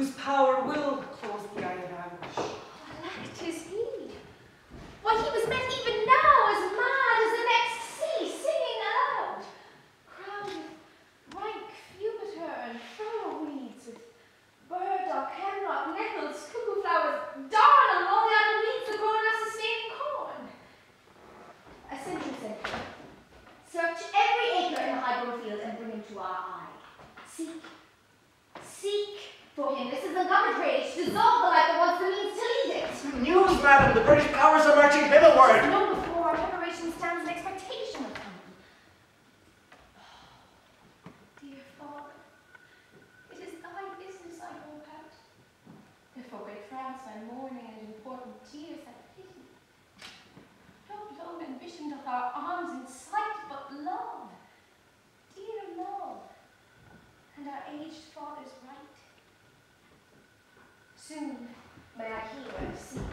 whose power will close the eye of anguish. What is he? Why, he was met even now as mad as the next sea, singing aloud. Crowned with rank fumiter and furrow weeds, with burdock, hemlock, nettles, cuckoo flowers, darn and all the other weeds that grow in our sustaining corn. A sentry said, search every acre in the high-grown field and bring him to our eye. Seek for him. This is a government rage. Dissolve the life that wants the means to lead it. News, madam, the British powers are marching hitherward. Long before our preparation stands an expectation of coming. Dear father, it is thy business I hope at. If for great France thy mourning and important tears have pity. No lone ambition doth our arms incite, but love, dear love, and our aged father's right. Soon may I hear and see